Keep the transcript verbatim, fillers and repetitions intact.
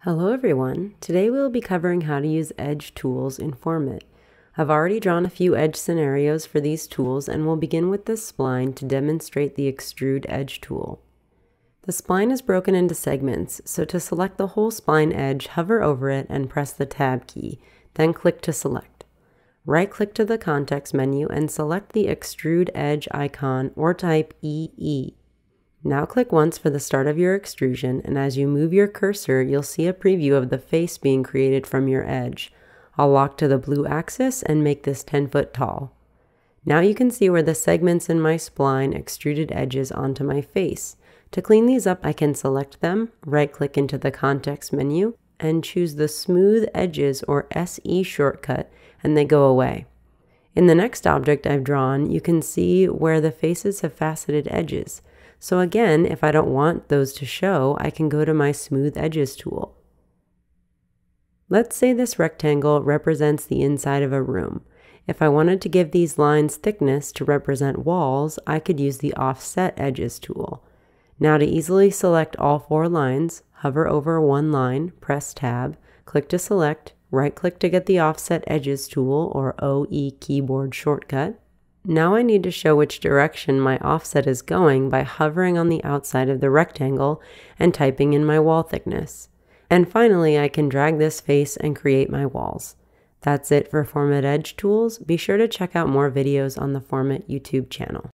Hello everyone, today we'll be covering how to use edge tools in FormIt. I've already drawn a few edge scenarios for these tools and we'll begin with this spline to demonstrate the Extrude edge tool. The spline is broken into segments, so to select the whole spline edge, hover over it and press the Tab key, then click to select. Right-click to the context menu and select the Extrude edge icon or type E E. Now click once for the start of your extrusion, and as you move your cursor, you'll see a preview of the face being created from your edge. I'll lock to the blue axis and make this ten foot tall. Now you can see where the segments in my spline extruded edges onto my face. To clean these up, I can select them, right-click into the context menu, and choose the Smooth Edges or S E shortcut, and they go away. In the next object I've drawn, you can see where the faces have faceted edges. So again, if I don't want those to show, I can go to my Smooth Edges tool. Let's say this rectangle represents the inside of a room. If I wanted to give these lines thickness to represent walls, I could use the Offset Edges tool. Now to easily select all four lines, hover over one line, press Tab, click to select, right-click to get the Offset Edges tool or O E keyboard shortcut. Now I need to show which direction my offset is going by hovering on the outside of the rectangle and typing in my wall thickness. And finally, I can drag this face and create my walls. That's it for FormIt Edge tools. Be sure to check out more videos on the FormIt YouTube channel.